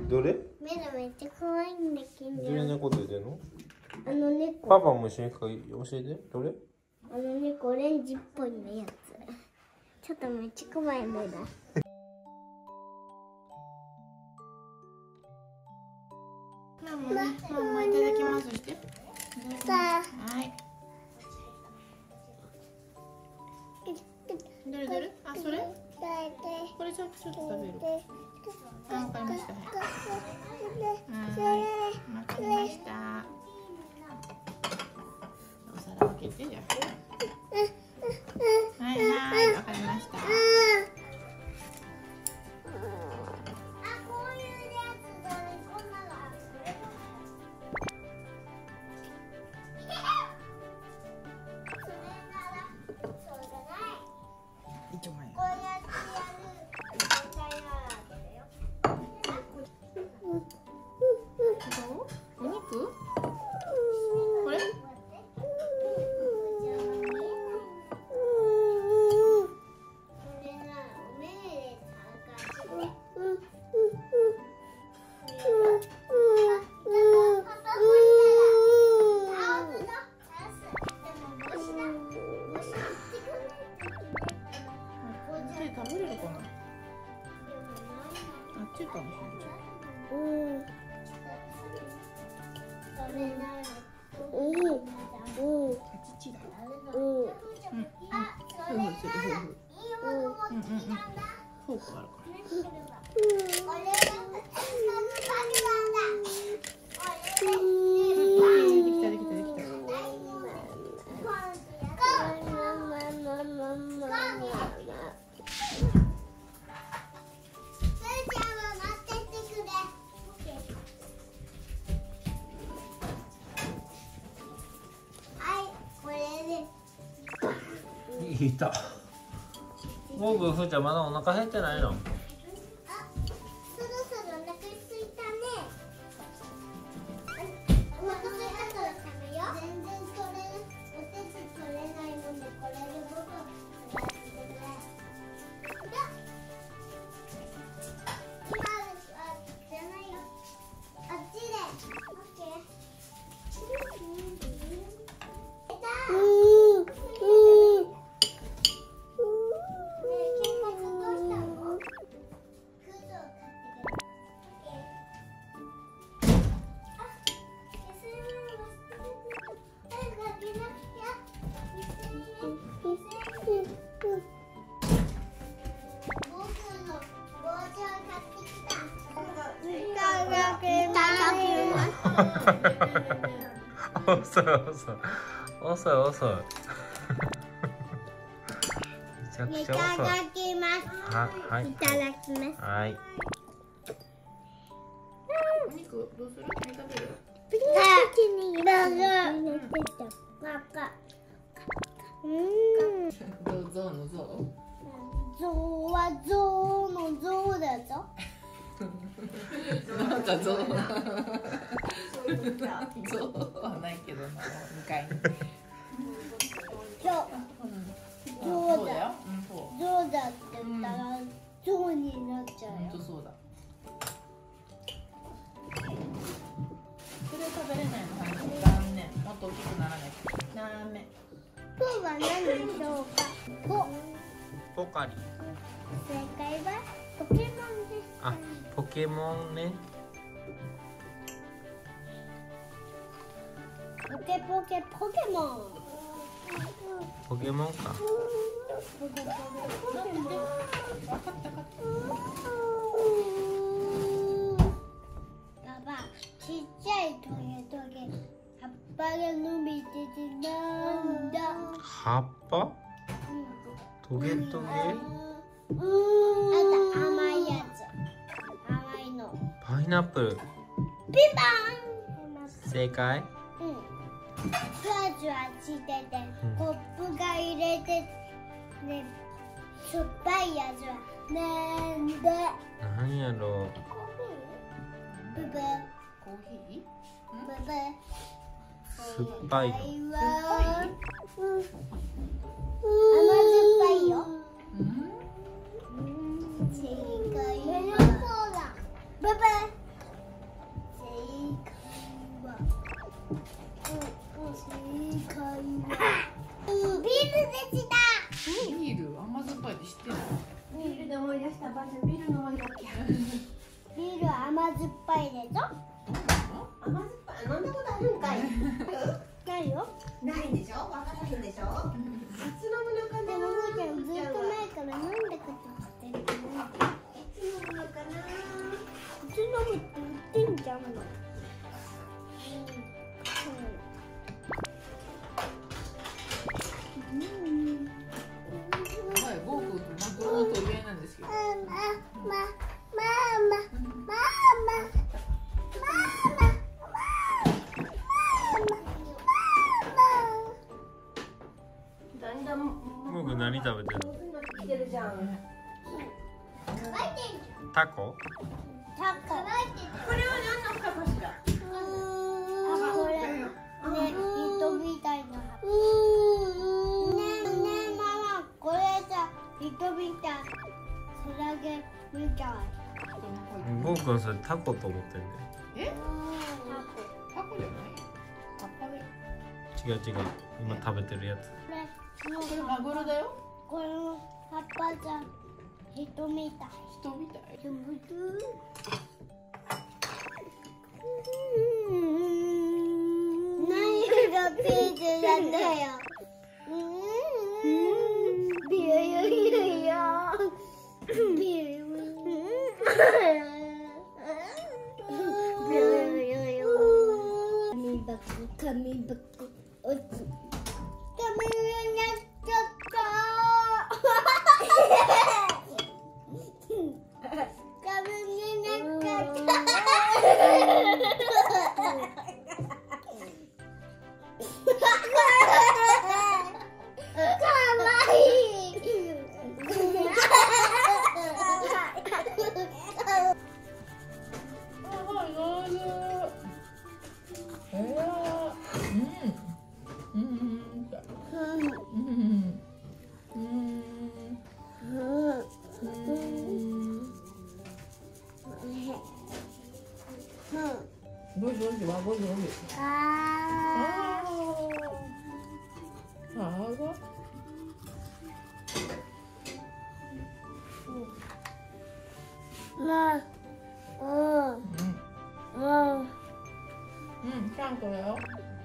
どれ？ 目がめっちゃ可愛いんだけど。 どれ猫って言ってんの？ 猫。 パパも一緒に教えて。どれ？ 猫オレンジっぽいのやつ。ちょっとめっちゃ怖い目だ。 ママいただきますして。はい。どれどれ？あ、それ？これちょっと食べる。あ、わかりました。はい。わかりました。お皿を開けてじゃあ。はいはい、わかりました。お肉？これ？食べれるかな？あっちかもしれない。フォークあるから。できた。 いた。ボブ、ふーちゃんまだお腹減ってないの？ そろそろお腹空いたね。お腹空いたから食べよう。全然お手数取れないのでこれで僕やってくれ。今じゃないよ。あっちで。オッケー。 遅い。めちゃくちゃ遅い。 いただきます。 はい。 いただきます。 はい。 お肉どうする？何食べる？ゾウのゾウ？ ゾウはゾウのゾウだぞ。 なんかゾウはないけどな、向かいに。 ゾウだよ。ゾウだって言ったらゾウになっちゃうよ。 本当そうだ。それ食べれないの？残念。もっと大きくならない。ダメ。 ポは何でしょうか？ ポカリ。 正解はポケモンです。 あ、ポケモンね。 ポケモン。 ポケモンか。 パパ、ちっちゃいトゲ葉っぱが伸びててなんだ？ 葉っぱ？トゲトゲ？ あと甘いやつ。甘いの。 パイナップル。 ピンポン。 正解？ じわじわしてて、コップが入れてね、しょっぱいやつはなんだ？ なんやろう。 ブブコーヒー？ ブブ。 酸っぱいの。 甘酸っぱいよ。正解はブブ。 正解はビールでした。 ビール甘酸っぱいって知ってる？ ビールで思い出したばあちゃん、ビールの思い出だっけ。 ビールは甘酸っぱいでしょ。 甘酸っぱい、飲んだことあるんかい。 ないよ。 ないんでしょ、わからへんでしょ。いつ飲むのかな。 でもふーちゃんずっと前から飲んでくとってるけど、 いつ飲むのかな。 いつ飲むって言ってんじゃんの。 はい、ゴーくんとマグロの取り合いなんですけど。 だんだん僕何食べてるの？ 来てるじゃん。 タコ？ タコ。 これは何の葉かしら。 これね、糸みたいな葉。ねえママ、これさ、糸みたい。クラゲみたい。 僕はそれタコと思ってんだよ。 え？タコじゃない？葉っぱで。 違う違う、今食べてるやつ。 これマグロだよ。 この葉っぱじゃ人みたい。 人みたい。 何がピーチなんだよ。ビヨヨヨヨ。ビヨヨヨ。紙箱、紙箱、おつ。紙になっちゃった。紙になっちゃった。かわいい。 ちゃんとだよ。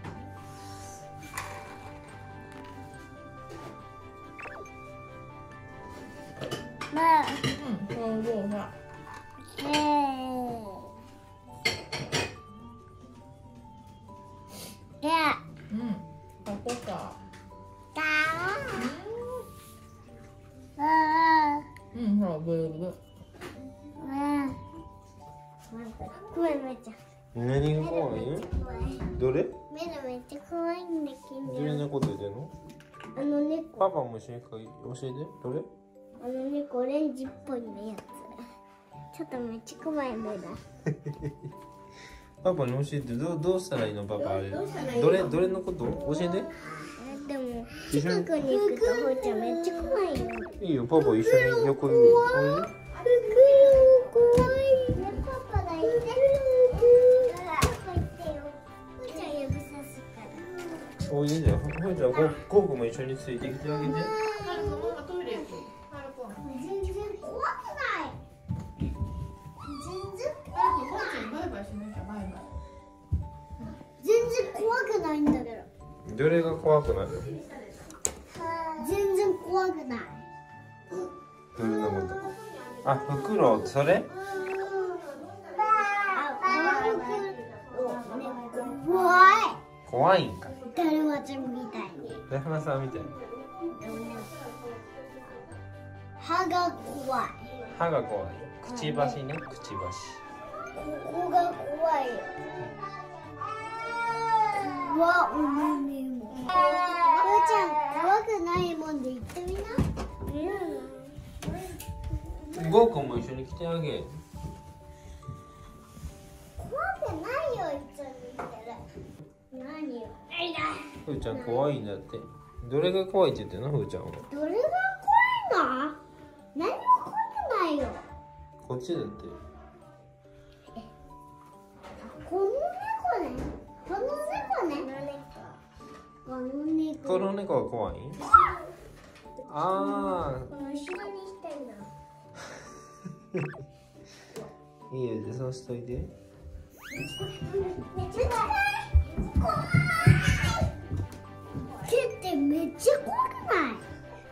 そうさ。タコか。ほら、ブーブー。 ごめん、めっちゃ。 何が怖い？どれ？ 目がめっちゃ可愛いんだけど。 どれのこと言ってんの？ あの猫。 パパも一緒に教えて。どれ？ あの猫、オレンジっぽいのやつ。ちょっとめっちゃ怖い目だ。 パパに教えて。どうしたらいいの？パパあれ。どれのこと教えて。 でも近くに行くとほうちゃんめっちゃ怖いよ。 いいよ、パパ一緒に横にいる。 怖い。パパが言ってる。パパ言ってよ。ほうちゃん指さすから。 おいでじゃん。ほいじゃあゴーくんも一緒についてきてあげて。 はるくん、ママトイレ行く。はるくん。 全然怖くない。全然怖はるくん、 くない。 ほうちゃんバイバイしなきゃ、バイバイ。 全然怖くないんだけど。 どれが怖くないの？ 全然怖くない。 どんなこと？あ、袋、それ？ 怖い。 怖いんかい。 だるまちゃんみたいに。 で、花さんみたいに。 歯が怖い。 歯が怖い。くちばしね、くちばし。 ここが怖いよ。わ、おめめも。ふーちゃん、怖くないもんで言ってみな。 ゴーくんも一緒に来てあげ。 怖くないよ、一緒に言ってる。何よ。 ふーちゃん怖いんだって。どれが怖いって言ってんの、ふーちゃんは。 どれが怖いの？何も怖くないよ。 こっちだって。 この猫ね。この猫この猫は怖い？あこの後ろにしてんの。 あ、いいよ、じゃあそうしといて。 めっちゃ怖い。手ってめっちゃ怖くない？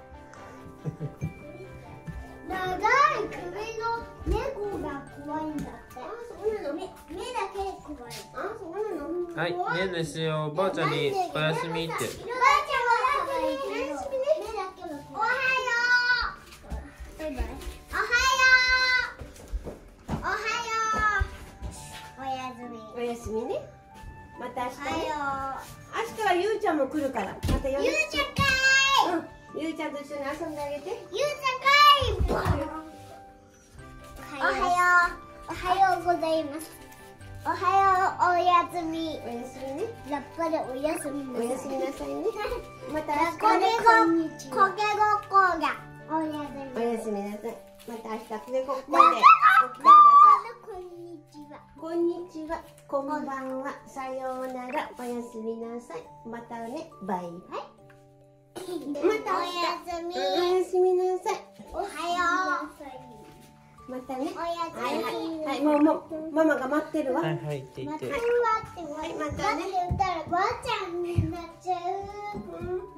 長い首の猫が怖いんだって。目だけで怖い。 はい、ねんねしよう。おばあちゃんにおやすみって。 おばあちゃんはおやすみね。目だけは怖い。おはよう。バイバイ。おはよう。おはよう。おやすみ。 おやすみね。また明日ね。 おはよ明日はゆうちゃんも来るから。またよう。 ろしゆうちゃんかい。 く。ゆうちゃんと一緒に遊んであげて。 ゆうちゃんかい。おはよう。おはようございます。おはよう。おやすみ。 おやすみね。 やっぱりおやすみなさい。 おやすみなさいね。またこれ明日ね。 こんにちは。こけごっこが。おやすみ。 おやすみなさい。また明日これここで。 こんにちは。 こんにちは。こんばんは。さようなら。おやすみなさい。またね。バイバイ。また明日。 おやすみ。 おやすみなさい。 おはよまたね。 う。おやすみ。 はいはいはい。もうママが待ってるわ。 はいはいって言って。 待って待って。 はいまたね。 待って歌ったらばあちゃんになっちゃう。